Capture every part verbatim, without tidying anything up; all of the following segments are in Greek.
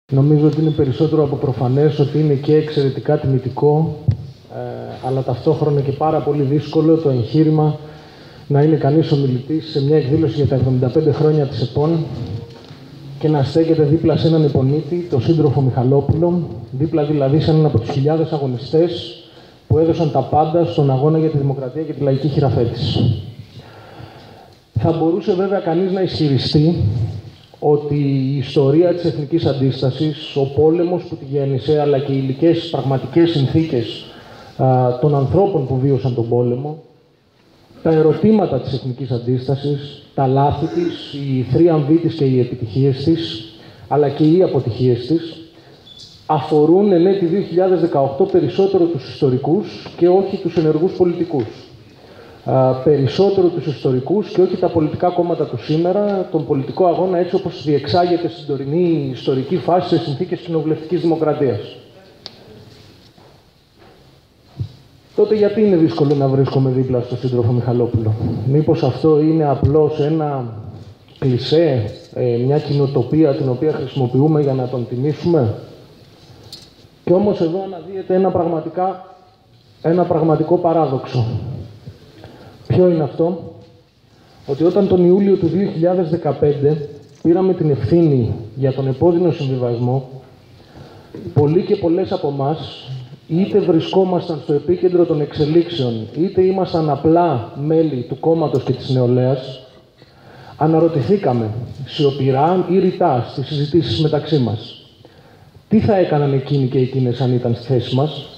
Νομίζω ότι είναι περισσότερο από προφανές ότι είναι και εξαιρετικά τιμητικό, ε, αλλά ταυτόχρονα και πάρα πολύ δύσκολο το εγχείρημα να είναι κανείς ομιλητής σε μια εκδήλωση για τα εβδομήντα πέντε χρόνια της ΕΠΟΝ και να στέκεται δίπλα σε έναν επονίτη, τον σύντροφο Μιχαλόπουλο, δίπλα δηλαδή σε έναν από τους χιλιάδες αγωνιστές που έδωσαν τα πάντα στον αγώνα για τη δημοκρατία και τη λαϊκή χειραφέτηση. Θα μπορούσε βέβαια κανείς να ισχυριστεί ότι η ιστορία της εθνικής αντίστασης, ο πόλεμος που τη γέννησε, αλλά και οι υλικές πραγματικές συνθήκες α, των ανθρώπων που βίωσαν τον πόλεμο, τα ερωτήματα της εθνικής αντίστασης, τα λάθη της, οι θρίαμβοι της και οι επιτυχίες της, αλλά και οι αποτυχίες της, αφορούν εν έτη δύο χιλιάδες δεκαοκτώ περισσότερο τους ιστορικούς και όχι τους ενεργούς πολιτικούς. Uh, περισσότερο τους ιστορικούς και όχι τα πολιτικά κόμματα του σήμερα, τον πολιτικό αγώνα έτσι όπως διεξάγεται στην τωρινή ιστορική φάση σε συνθήκες κοινοβουλευτικής δημοκρατίας. Τότε γιατί είναι δύσκολο να βρίσκομαι δίπλα στον σύντροφο Μιχαλόπουλο? Μήπως αυτό είναι απλώς ένα κλισέ, ε, μια κοινοτοπία την οποία χρησιμοποιούμε για να τον τιμήσουμε? Και όμως εδώ αναδύεται ένα, πραγματικά, ένα πραγματικό παράδοξο. Ποιο είναι αυτό? Ότι όταν τον Ιούλιο του δύο χιλιάδες δεκαπέντε πήραμε την ευθύνη για τον επώδυνο συμβιβασμό, πολλοί και πολλές από εμάς, είτε βρισκόμασταν στο επίκεντρο των εξελίξεων, είτε ήμασταν απλά μέλη του κόμματος και της νεολαίας, αναρωτηθήκαμε σιωπηρά ή ρητά στις συζητήσεις μεταξύ μας. Τι θα έκαναν εκείνοι και εκείνες αν ήταν στη θέση μας?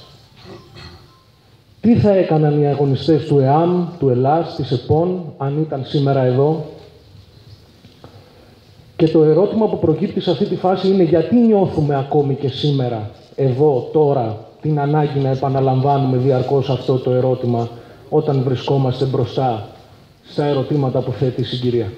Τι θα έκαναν οι αγωνιστές του ΕΑΜ, του ΕΛΑΣ, της ΕΠΟΝ, αν ήταν σήμερα εδώ? Και το ερώτημα που προκύπτει σε αυτή τη φάση είναι γιατί νιώθουμε ακόμη και σήμερα, εδώ, τώρα, την ανάγκη να επαναλαμβάνουμε διαρκώς αυτό το ερώτημα όταν βρισκόμαστε μπροστά στα ερωτήματα που θέτει η συγκυρία.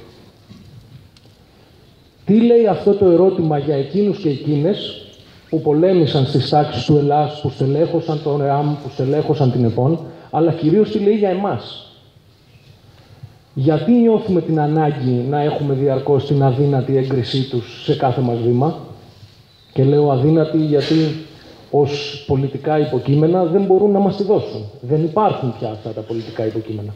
Τι λέει αυτό το ερώτημα για εκείνους και εκείνες που πολέμησαν στις τάξεις του ΕΛΑΣ, που στελέχωσαν τον ΕΑΜ, που στελέχωσαν την ΕΠΟΝ, αλλά κυρίως τι λέει για εμάς? Γιατί νιώθουμε την ανάγκη να έχουμε διαρκώς την αδύνατη έγκρισή τους σε κάθε μας βήμα? Και λέω αδύνατη γιατί ως πολιτικά υποκείμενα δεν μπορούν να μας τη δώσουν. Δεν υπάρχουν πια αυτά τα πολιτικά υποκείμενα.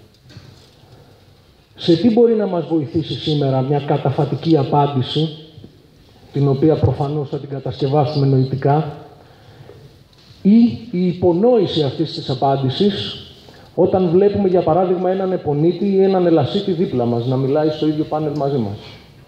Σε τι μπορεί να μας βοηθήσει σήμερα μια καταφατική απάντηση, την οποία προφανώς θα την κατασκευάσουμε νοητικά, ή η υπονόηση αυτής της απάντησης όταν βλέπουμε για παράδειγμα έναν επονίτη ή έναν ελασίτη δίπλα μας να μιλάει στο ίδιο πάνελ μαζί μας?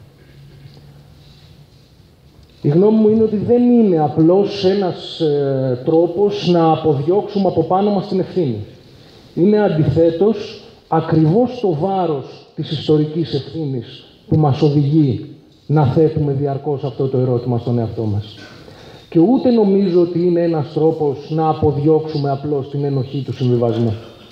Η γνώμη μου είναι ότι δεν είναι απλώς ένας ε, τρόπος να αποδιώξουμε από πάνω μας την ευθύνη. Είναι αντιθέτως ακριβώς το βάρος της ιστορικής ευθύνης που μας οδηγεί να θέτουμε διαρκώς αυτό το ερώτημα στον εαυτό μας. Και ούτε νομίζω ότι είναι ένας τρόπος να αποδιώξουμε απλώς την ενοχή του συμβιβασμού.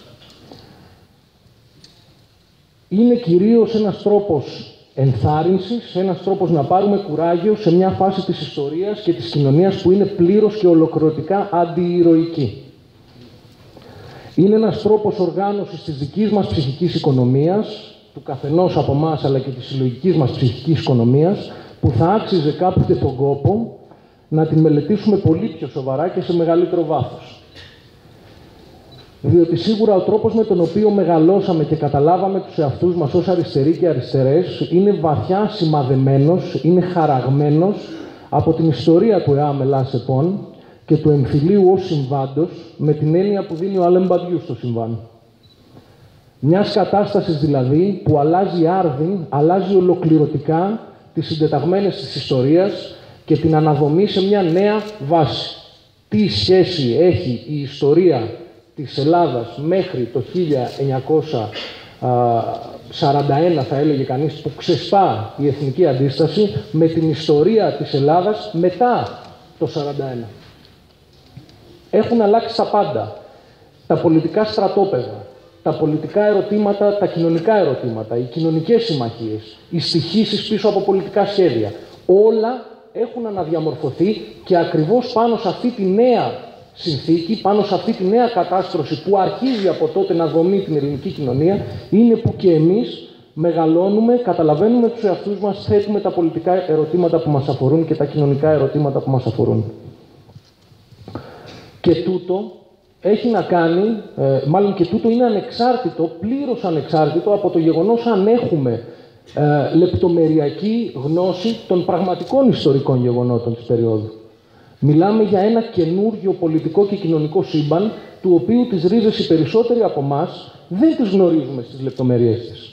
Είναι κυρίως ένας τρόπος ενθάρρυνσης, ένας τρόπος να πάρουμε κουράγιο σε μια φάση της ιστορίας και της κοινωνίας που είναι πλήρως και ολοκληρωτικά αντιηρωική. Είναι ένας τρόπος οργάνωσης της δικής μας ψυχικής οικονομίας, του καθενός από εμάς αλλά και της συλλογικής μας ψυχικής οικονομίας, που θα άξιζε κάποτε τον κόπο να την μελετήσουμε πολύ πιο σοβαρά και σε μεγαλύτερο βάθος. Διότι σίγουρα ο τρόπος με τον οποίο μεγαλώσαμε και καταλάβαμε τους εαυτούς μας ως αριστεροί και αριστερές είναι βαθιά σημαδεμένος, είναι χαραγμένος από την ιστορία του ΕΑΜ ΕΛΑΣ ΕΠΟΝ και του εμφυλίου ως συμβάντος, με την έννοια που δίνει ο Αλέμ Μπαντιού στο συμβάν. Μιας κατάστασης δηλαδή που αλλάζει άρδιν, αλλάζει ολοκληρωτικά τις συντεταγμένες της ιστορίας και την αναδομεί σε μια νέα βάση. Τι σχέση έχει η ιστορία της Ελλάδας μέχρι το χίλια εννιακόσια σαράντα ένα, θα έλεγε κανείς, που ξεσπά η εθνική αντίσταση, με την ιστορία της Ελλάδας μετά το σαράντα ένα. Έχουν αλλάξει τα πάντα. Τα πολιτικά στρατόπεδα, τα πολιτικά ερωτήματα, τα κοινωνικά ερωτήματα, οι κοινωνικές συμμαχίες, οι στοιχήσεις πίσω από πολιτικά σχέδια. Όλα έχουν αναδιαμορφωθεί και ακριβώς πάνω σε αυτή τη νέα συνθήκη, πάνω σε αυτή τη νέα κατάστρωση που αρχίζει από τότε να δομεί την ελληνική κοινωνία, είναι που και εμείς μεγαλώνουμε, καταλαβαίνουμε τους εαυτούς μας, θέτουμε τα πολιτικά ερωτήματα που μας αφορούν και τα κοινωνικά ερωτήματα που μας αφορούν. Και τούτο έχει να κάνει, ε, μάλλον και τούτο είναι ανεξάρτητο, πλήρως ανεξάρτητο από το γεγονός αν έχουμε ε, λεπτομεριακή γνώση των πραγματικών ιστορικών γεγονότων της περίοδου. Μιλάμε για ένα καινούργιο πολιτικό και κοινωνικό σύμπαν, του οποίου τις ρίζες οι περισσότεροι από εμάς δεν τις γνωρίζουμε στις λεπτομέρειές της.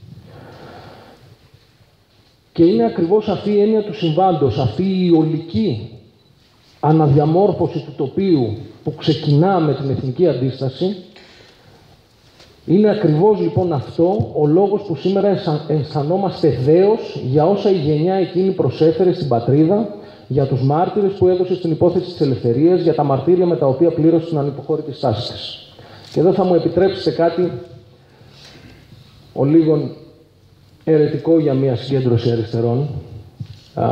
Και είναι ακριβώς αυτή η έννοια του συμβάντος, αυτή η ολική αναδιαμόρφωση του τοπίου που ξεκινά με την εθνική αντίσταση. Είναι ακριβώς λοιπόν αυτό ο λόγος που σήμερα αισθανόμαστε δέος για όσα η γενιά εκείνη προσέφερε στην πατρίδα, για τους μάρτυρες που έδωσε στην υπόθεση της ελευθερίας, για τα μαρτύρια με τα οποία πλήρωσε την ανυποχώρητη στάση της. Και εδώ θα μου επιτρέψετε κάτι ο λίγον αιρετικό για μια συγκέντρωση αριστερών. Α,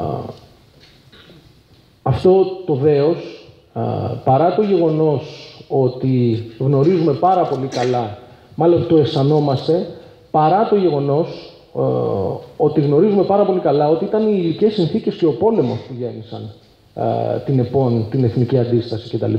αυτό το δέος, α, παρά το γεγονός ότι γνωρίζουμε πάρα πολύ καλά, μάλλον το αισθανόμαστε, παρά το γεγονός α, ότι γνωρίζουμε πάρα πολύ καλά ότι ήταν οι υλικές συνθήκες και ο πόλεμος που γέννησαν α, την ΕΠΟΝ, την Εθνική Αντίσταση κτλ.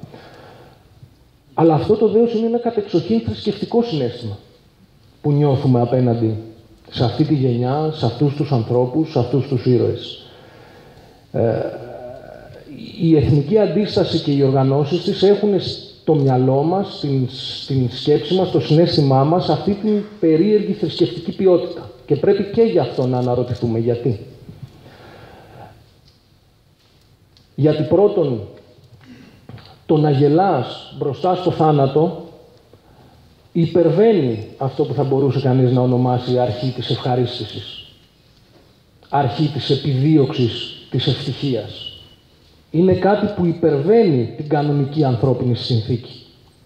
Αλλά αυτό το δέος είναι ένα κατεξοχήν θρησκευτικό συναίσθημα που νιώθουμε απέναντι σε αυτή τη γενιά, σε αυτούς τους ανθρώπους, σε αυτούς τους ήρωες. Ε, η Εθνική Αντίσταση και οι οργανώσεις της έχουν στο μυαλό μας, στην, στην σκέψη μας, στο συναίσθημά μας, αυτή την περίεργη θρησκευτική ποιότητα. Και πρέπει και γι' αυτό να αναρωτηθούμε γιατί. Γιατί πρώτον, το να γελάς μπροστά στο θάνατο υπερβαίνει αυτό που θα μπορούσε κανείς να ονομάσει αρχή της ευχαρίστησης, αρχή της επιδίωξης της ευτυχίας. Είναι κάτι που υπερβαίνει την κανονική ανθρώπινη συνθήκη.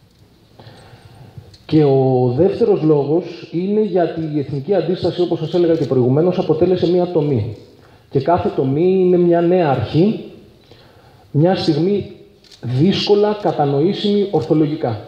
Και ο δεύτερος λόγος είναι γιατί η Εθνική Αντίσταση, όπως σας έλεγα και προηγουμένως, αποτέλεσε μία τομή. Και κάθε τομή είναι μια νέα αρχή, μια στιγμή δύσκολα κατανοήσιμη ορθολογικά.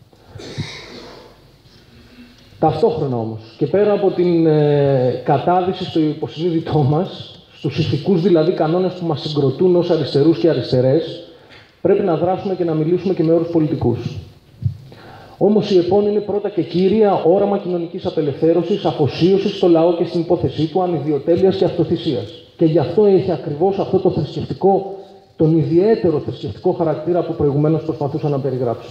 Ταυτόχρονα όμως, και πέρα από την ε, κατάδυση στο υποσυνείδητό μας, στους ηθικούς δηλαδή κανόνες που μας συγκροτούν ως αριστερούς και αριστερές, πρέπει να δράσουμε και να μιλήσουμε και με όρους πολιτικούς. Όμως η ΕΠΟΝ είναι πρώτα και κύρια όραμα κοινωνικής απελευθέρωσης, αφοσίωσης στο λαό και στην υπόθεσή του, ανιδιοτέλειας και αυτοθυσίας. Και γι' αυτό έχει ακριβώς αυτό το θρησκευτικό, τον ιδιαίτερο θρησκευτικό χαρακτήρα που προηγουμένως προσπαθούσα να περιγράψω.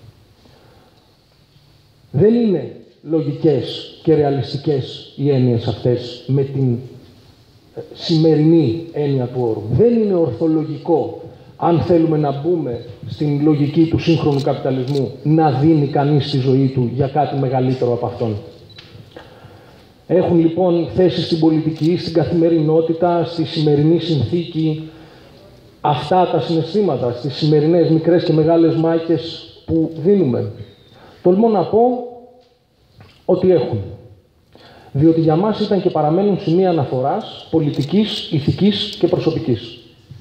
Δεν είναι λογικές και ρεαλιστικές οι έννοιες αυτές με την σημερινή έννοια του όρου. Δεν είναι ορθολογικό, αν θέλουμε να μπούμε στην λογική του σύγχρονου καπιταλισμού, να δίνει κανείς τη ζωή του για κάτι μεγαλύτερο από αυτόν. Έχουν λοιπόν θέση στην πολιτική, στην καθημερινότητα, στη σημερινή συνθήκη, αυτά τα συναισθήματα, στις σημερινές μικρές και μεγάλες μάχες που δίνουμε. Τολμώ να πω ότι έχουν. Διότι για μας ήταν και παραμένουν σημεία αναφοράς πολιτικής, ηθικής και προσωπικής.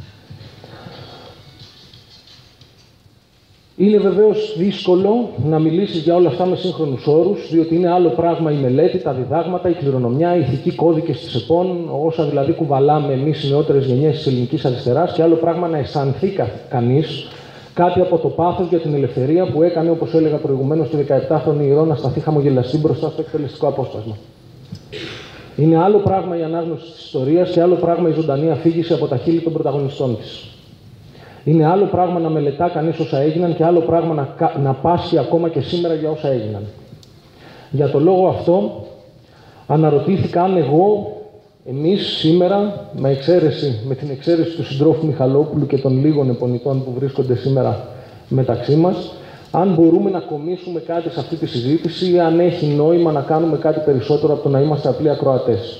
Είναι βεβαίως δύσκολο να μιλήσεις για όλα αυτά με σύγχρονους όρους, διότι είναι άλλο πράγμα η μελέτη, τα διδάγματα, η κληρονομιά, οι ηθικοί κώδικες της ΕΠΟΝ, όσα δηλαδή κουβαλάμε εμείς οι νεότερες γενιές της ελληνικής αριστεράς, και άλλο πράγμα να αισθανθεί κανείς κάτι από το πάθος για την ελευθερία που έκανε, όπως έλεγα προηγουμένως, τη δεκαεπτάχρονη ηρώ να σταθεί χαμογελαστή μπροστά στο εκτελεστικό απόσπασμα. Είναι άλλο πράγμα η ανάγνωση της ιστορίας και άλλο πράγμα η ζωντανή αφήγηση από τα χείλη των πρωταγωνιστών της. Είναι άλλο πράγμα να μελετά κανείς όσα έγιναν και άλλο πράγμα να, να πάσχει ακόμα και σήμερα για όσα έγιναν. Για το λόγο αυτό, αναρωτήθηκα αν εγώ, εμείς σήμερα, με, εξαίρεση, με την εξαίρεση του συντρόφου Μιχαλόπουλου και των λίγων επονητών που βρίσκονται σήμερα μεταξύ μας, αν μπορούμε να κομίσουμε κάτι σε αυτή τη συζήτηση ή αν έχει νόημα να κάνουμε κάτι περισσότερο από το να είμαστε απλοί ακροατές.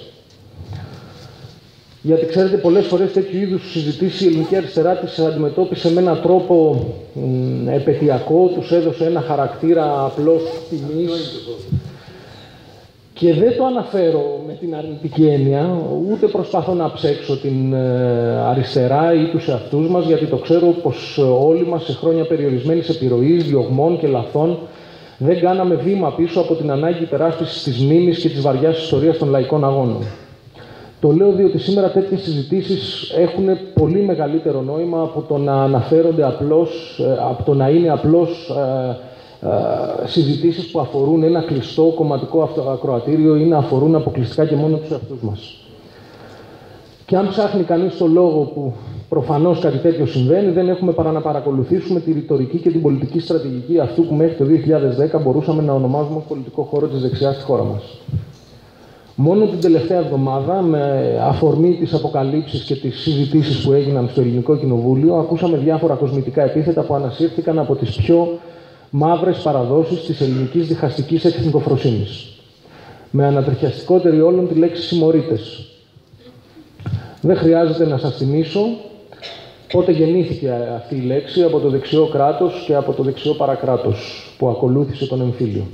Γιατί ξέρετε, πολλές φορές τέτοιου είδους συζητήσεις η ελληνική αριστερά τις αντιμετώπισε με έναν τρόπο μ, επαιτειακό, τους έδωσε ένα χαρακτήρα απλώς τιμής. Και δεν το αναφέρω με την αρνητική έννοια, ούτε προσπαθώ να ψέξω την αριστερά ή τους εαυτούς μας, γιατί το ξέρω πως όλοι μας σε χρόνια περιορισμένης επιρροής, διωγμών και λαθών Δεν κάναμε βήμα πίσω από την ανάγκη υπεράσπισης της μνήμης και της βαριάς ιστορίας των λαϊκών αγώνων. Το λέω διότι σήμερα τέτοιες συζητήσεις έχουν πολύ μεγαλύτερο νόημα από το να αναφέρονται απλώς, από το να είναι απλώς ε, ε, συζητήσεις που αφορούν ένα κλειστό κομματικό ακροατήριο ή να αφορούν αποκλειστικά και μόνο τους εαυτούς μας. Και αν ψάχνει κανείς το λόγο που προφανώς κάτι τέτοιο συμβαίνει, δεν έχουμε παρά να παρακολουθήσουμε τη ρητορική και την πολιτική στρατηγική αυτού που μέχρι το δύο χιλιάδες δέκα μπορούσαμε να ονομάζουμε ως πολιτικό χώρο της δεξιάς στη χώρα μας. Μόνο την τελευταία εβδομάδα, με αφορμή τις αποκαλύψεις και τις συζητήσεις που έγιναν στο Ελληνικό Κοινοβούλιο, ακούσαμε διάφορα κοσμητικά επίθετα που ανασύρθηκαν από τις πιο μαύρες παραδόσεις της ελληνικής διχαστικής εθνικοφροσύνης. Με ανατριχιαστικότερη όλων τη λέξη συμμορίτες. Δεν χρειάζεται να σας θυμίσω πότε γεννήθηκε αυτή η λέξη από το δεξιό κράτος και από το δεξιό παρακράτος που ακολούθησε τον εμφύλιο.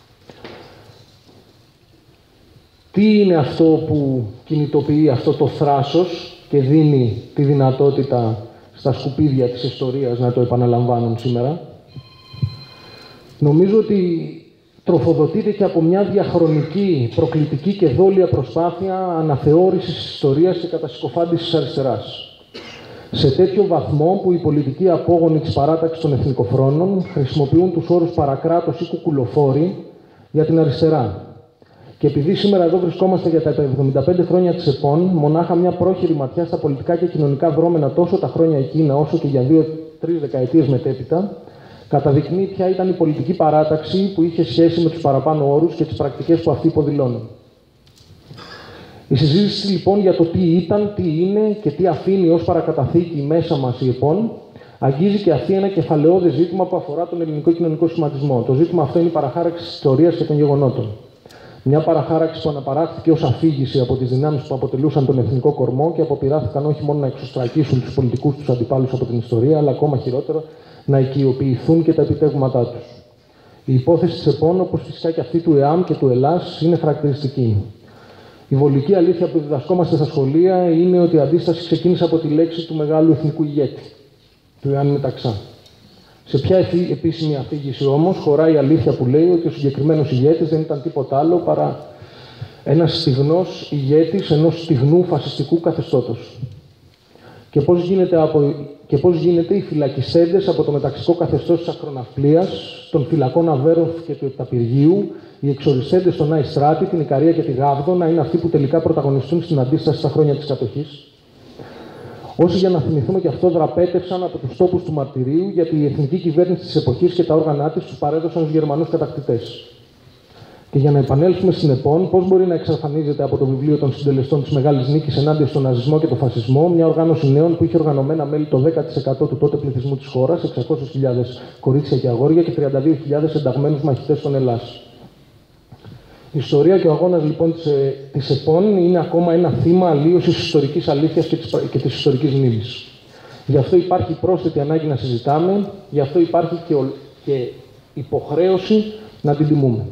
Τι είναι αυτό που κινητοποιεί αυτό το θράσος και δίνει τη δυνατότητα στα σκουπίδια της ιστορίας να το επαναλαμβάνουν σήμερα? Νομίζω ότι τροφοδοτείται και από μια διαχρονική, προκλητική και δόλια προσπάθεια αναθεώρησης της ιστορίας και κατασυκοφάντησης της αριστεράς. Σε τέτοιο βαθμό που οι πολιτικοί απόγονοι της παράταξης των εθνικοφρόνων χρησιμοποιούν τους όρους παρακράτος ή κουκουλοφόροι για την αριστερά. Και επειδή σήμερα εδώ βρισκόμαστε για τα εβδομήντα πέντε χρόνια της ΕΠΟΝ, μονάχα μια πρόχειρη ματιά στα πολιτικά και κοινωνικά δρόμενα τόσο τα χρόνια εκείνα όσο και για δύο-τρεις δεκαετίες μετέπειτα, καταδεικνύει ποια ήταν η πολιτική παράταξη που είχε σχέση με τους παραπάνω όρους και τις πρακτικές που αυτοί υποδηλώνουν. Η συζήτηση λοιπόν για το τι ήταν, τι είναι και τι αφήνει ως παρακαταθήκη μέσα μας η ΕΠΟΝ, αγγίζει και αυτή ένα κεφαλαιώδες ζήτημα που αφορά τον ελληνικό κοινωνικό σχηματισμό. Το ζήτημα αυτό είναι η παραχάραξη της ιστορίας και των γεγονότων. Μια παραχάραξη που αναπαράχθηκε ως αφήγηση από τις δυνάμεις που αποτελούσαν τον εθνικό κορμό και αποπειράθηκαν όχι μόνο να εξωστρακίσουν τους πολιτικούς τους αντιπάλους από την ιστορία, αλλά ακόμα χειρότερο να οικειοποιηθούν και τα επιτεύγματά τους. Η υπόθεση της ΕΠΟΝ, όπως φυσικά και αυτή του ΕΑΜ και του ΕΛΑΣ, είναι χαρακτηριστική. Η βολική αλήθεια που διδασκόμαστε στα σχολεία είναι ότι η αντίσταση ξεκίνησε από τη λέξη του μεγάλου εθνικού ηγέτη, του Ιωάννη Μεταξά. Σε ποια επίσημη αφήγηση όμως χωράει η αλήθεια που λέει ότι ο συγκεκριμένος ηγέτης δεν ήταν τίποτα άλλο παρά ένας στιγνός ηγέτης ενός στιγνού φασιστικού καθεστώτος. Και πώς γίνεται, από... και πώς γίνεται οι φυλακισέντες από το μεταξικό καθεστώς της ακροναυπλίας, των φυλακών Αβέροφ και του Επταπηργείου, οι εξοριστέντες στον Άη Στράτη, την Ικαρία και τη Γάβδο να είναι αυτοί που τελικά πρωταγωνιστούν στην αντίσταση στα χρόνια της κατοχής. Όσοι, για να θυμηθούμε και αυτό, δραπέτευσαν από τους τόπους του μαρτυρίου, γιατί η εθνική κυβέρνηση της εποχής και τα όργανά της τους παρέδωσαν στους Γερμανούς κατακτητές. Και για να επανέλθουμε στην ΕΠΟΝ, πώς μπορεί να εξαφανίζεται από το βιβλίο των συντελεστών της Μεγάλης Νίκης ενάντια στον ναζισμό και τον φασισμό μια οργάνωση νέων που είχε οργανωμένα μέλη το δέκα τοις εκατό του τότε πληθυσμού της χώρας, εξακόσιες χιλιάδες κορίτσια και αγόρια και τριάντα δύο χιλιάδες ενταγμένους μαχητές στον Ελλάς. Η ιστορία και ο αγώνας λοιπόν της, της ΕΠΟΝ είναι ακόμα ένα θύμα αλλίωσης της ιστορικής αλήθειας και της, και της ιστορικής μνήμης. Γι' αυτό υπάρχει πρόσθετη ανάγκη να συζητάμε, γι' αυτό υπάρχει και, ο, και υποχρέωση να την τιμούμε.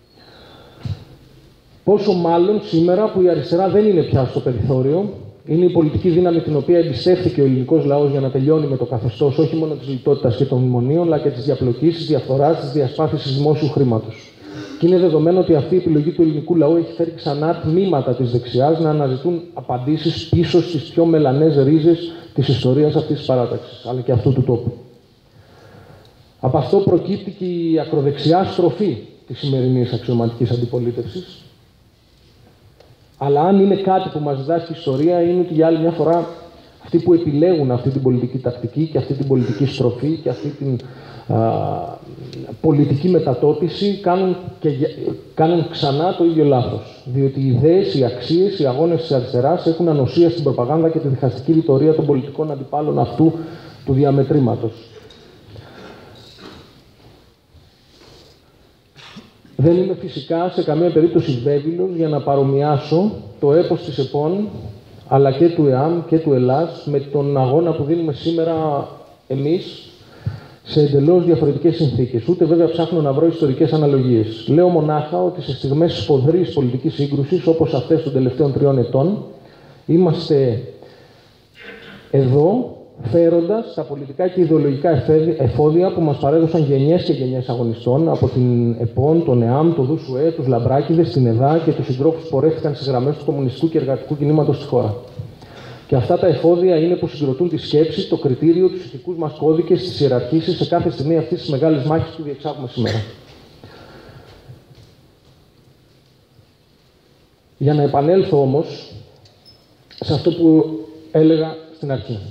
Πόσο μάλλον σήμερα που η αριστερά δεν είναι πια στο περιθώριο, είναι η πολιτική δύναμη την οποία εμπιστεύθηκε ο ελληνικός λαός για να τελειώνει με το καθεστώς όχι μόνο της λιτότητας και των μνημονίων, αλλά και της διαπλοκής, της διαφθοράς, της διασπάθησης δημόσιου χρήματος. Και είναι δεδομένο ότι αυτή η επιλογή του ελληνικού λαού έχει φέρει ξανά τμήματα της δεξιάς να αναζητούν απαντήσεις πίσω στις πιο μελανές ρίζες της ιστορίας αυτής της παράταξης, αλλά και αυτού του τόπου. Από αυτό προκύπτει και η ακροδεξιά στροφή της σημερινής αξιωματικής αντιπολίτευσης. Αλλά αν είναι κάτι που μας διδάσκει η ιστορία, είναι ότι για άλλη μια φορά αυτοί που επιλέγουν αυτή την πολιτική τακτική και αυτή την πολιτική στροφή και αυτή την α, πολιτική μετατόπιση κάνουν, και, κάνουν ξανά το ίδιο λάθος. Διότι οι ιδέες, οι αξίες, οι αγώνες της αριστεράς έχουν ανοσία στην προπαγάνδα και τη διχαστική ρητορία των πολιτικών αντιπάλων αυτού του διαμετρήματος. Δεν είμαι φυσικά σε καμία περίπτωση βέβαιος για να παρομοιάσω το έπος της ΕΠΟΝ, αλλά και του ΕΑΜ και του ΕΛΑΣ με τον αγώνα που δίνουμε σήμερα εμείς σε εντελώς διαφορετικές συνθήκες. Ούτε βέβαια ψάχνω να βρω ιστορικές αναλογίες. Λέω μονάχα ότι σε στιγμές σφοδρής πολιτικής σύγκρουσης, όπως αυτές των τελευταίων τριών ετών, είμαστε εδώ φέροντας τα πολιτικά και ιδεολογικά εφόδια που μας παρέδωσαν γενιές και γενιές αγωνιστών από την ΕΠΟΝ, τον ΕΑΜ, τον ΔΟΥΣΟΕ, τους Λαμπράκηδες, την ΕΔΑ και τους συντρόφους που πορεύτηκαν στις γραμμές του κομμουνιστικού και εργατικού κινήματος στη χώρα. Και αυτά τα εφόδια είναι που συγκροτούν τη σκέψη, το κριτήριο, τους ηθικούς μας κώδικες, τις ιεραρχήσεις σε κάθε στιγμή αυτής της μεγάλης μάχης που διεξάγουμε σήμερα. Για να επανέλθω όμως σε αυτό που έλεγα στην αρχή.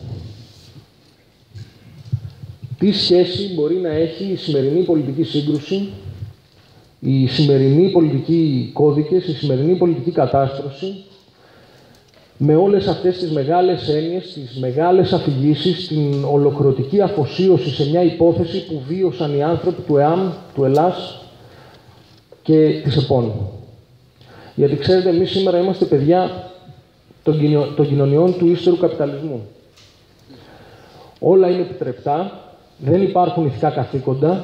Τι σχέση μπορεί να έχει η σημερινή πολιτική σύγκρουση, η σημερινή πολιτική κώδικες, η σημερινή πολιτική κατάστρωση με όλες αυτές τις μεγάλες έννοιες, τις μεγάλες αφηγήσεις, την ολοκληρωτική αφοσίωση σε μια υπόθεση που βίωσαν οι άνθρωποι του ΕΑΜ, του ΕΛΑΣ και της ΕΠΟΝ. Γιατί ξέρετε, εμείς σήμερα είμαστε παιδιά των κοινωνιών του ύστερου καπιταλισμού. Όλα είναι επιτρεπτά, δεν υπάρχουν ηθικά καθήκοντα.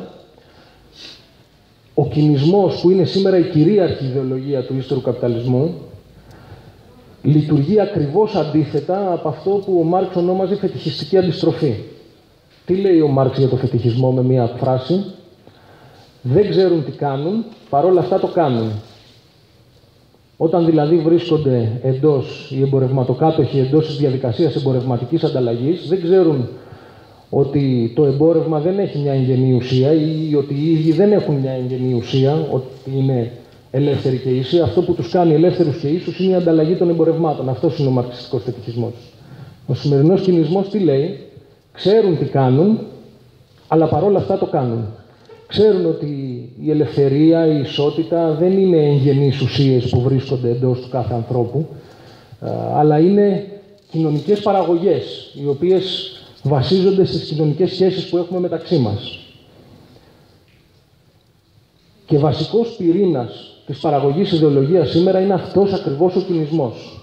Ο κινησμός, που είναι σήμερα η κυρίαρχη ιδεολογία του ύστερου καπιταλισμού, λειτουργεί ακριβώς αντίθετα από αυτό που ο Μάρξ ονόμαζε φετιχιστική αντιστροφή. Τι λέει ο Μάρξ για το φετιχισμό με μία φράση? Δεν ξέρουν τι κάνουν, παρόλα αυτά το κάνουν. Όταν δηλαδή βρίσκονται εντός οι εμπορευματοκάτοχοι εντός της διαδικασίας εμπορευματικής ανταλλαγής, δεν ξέρουν ότι το εμπόρευμα δεν έχει μια εγγενή ουσία ή ότι οι ίδιοι δεν έχουν μια εγγενή ουσία, ότι είναι ελεύθεροι και ίσοι. Αυτό που τους κάνει ελεύθερους και ίσους είναι η ανταλλαγή των εμπορευμάτων. Αυτός είναι ο μαρξιστικός φετιχισμός. Ο σημερινός κινησμός τι λέει? Ξέρουν τι κάνουν, αλλά παρόλα αυτά το κάνουν. Ξέρουν ότι η ελευθερία, η ισότητα δεν είναι εγγενείς ουσίες που βρίσκονται εντός του κάθε ανθρώπου, αλλά είναι κοινωνικές παραγωγές, οι οποίες βασίζονται στις κοινωνικές σχέσεις που έχουμε μεταξύ μας. Και βασικός πυρήνας της παραγωγής ιδεολογίας σήμερα είναι αυτός ακριβώς ο κινησμός.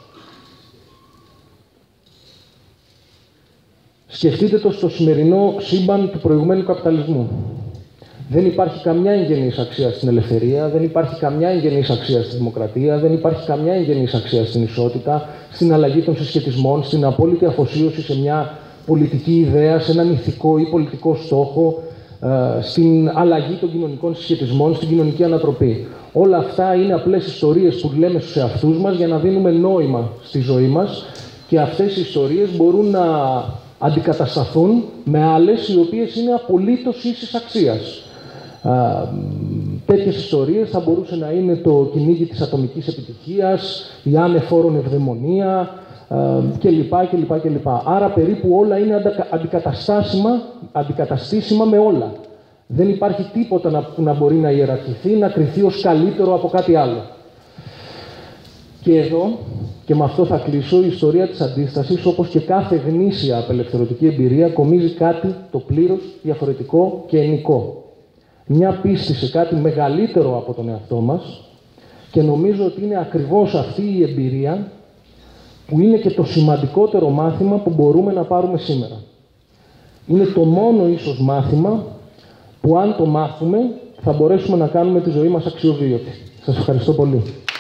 Σκεφτείτε το στο σημερινό σύμπαν του προηγουμένου καπιταλισμού. Δεν υπάρχει καμιά εγγενής αξία στην ελευθερία, δεν υπάρχει καμιά εγγενής αξία στη δημοκρατία, δεν υπάρχει καμιά εγγενής αξία στην ισότητα, στην αλλαγή των συσχετισμών, στην απόλυτη αφοσίωση σε μια πολιτική ιδέα, σε έναν ηθικό ή πολιτικό στόχο, στην αλλαγή των κοινωνικών συσχετισμών, στην κοινωνική ανατροπή. Όλα αυτά είναι απλές ιστορίες που λέμε στους εαυτούς μας για να δίνουμε νόημα στη ζωή μας και αυτές οι ιστορίες μπορούν να αντικατασταθούν με άλλες οι οποίες είναι απολύτως ίσης αξίας. Α, τέτοιες ιστορίες θα μπορούσε να είναι το κυνήγι της ατομικής επιτυχίας, η άνεφόρον ευδαιμονία κλπ. κλπ, κλπ. Άρα περίπου όλα είναι αντικαταστάσιμα, αντικαταστήσιμα με όλα. Δεν υπάρχει τίποτα να, που να μπορεί να ιεραρχηθεί, να κριθεί ως καλύτερο από κάτι άλλο. Και εδώ, και με αυτό θα κλείσω, η ιστορία της αντίστασης, όπως και κάθε γνήσια απελευθερωτική εμπειρία, κομίζει κάτι το πλήρως διαφορετικό και ενικό. Μια πίστη σε κάτι μεγαλύτερο από τον εαυτό μας και νομίζω ότι είναι ακριβώς αυτή η εμπειρία που είναι και το σημαντικότερο μάθημα που μπορούμε να πάρουμε σήμερα. Είναι το μόνο ίσως μάθημα που αν το μάθουμε θα μπορέσουμε να κάνουμε τη ζωή μας αξιοβίωτη. Σας ευχαριστώ πολύ.